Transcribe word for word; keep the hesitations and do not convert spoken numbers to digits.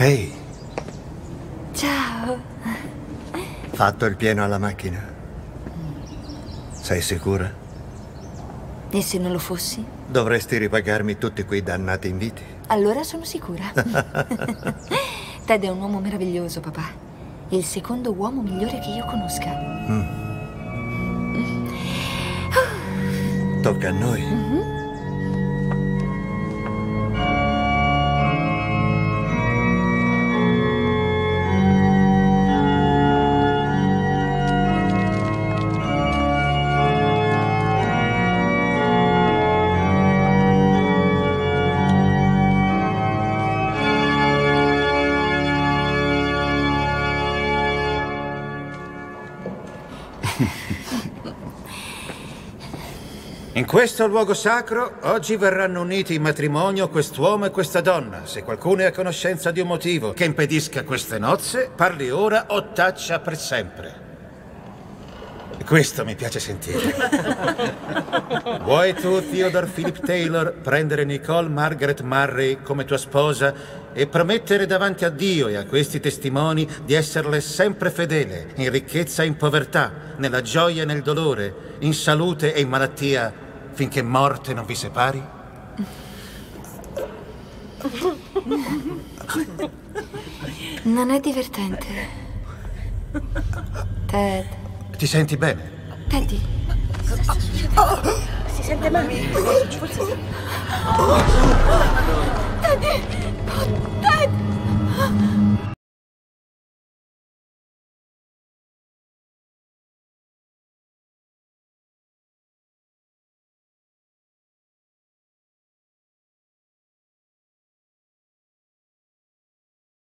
Ehi. Ciao. Fatto il pieno alla macchina? Sei sicura? E se non lo fossi? Dovresti ripagarmi tutti quei dannati inviti. Allora sono sicura. Ted è un uomo meraviglioso, papà. Il secondo uomo migliore che io conosca. Mm. Tocca a noi. Mm-hmm. In questo luogo sacro, oggi verranno uniti in matrimonio quest'uomo e questa donna. Se qualcuno è a conoscenza di un motivo che impedisca queste nozze, parli ora o taccia per sempre. Questo mi piace sentire. Vuoi tu, Theodore Philip Taylor, prendere Nicole Margaret Murray come tua sposa e promettere davanti a Dio e a questi testimoni di esserle sempre fedele, in ricchezza e in povertà, nella gioia e nel dolore, in salute e in malattia, finché morte non vi separi? Non è divertente. Ted. Ti senti bene? Teddy. Oh, si sente male. Teddy! Oh, Ted!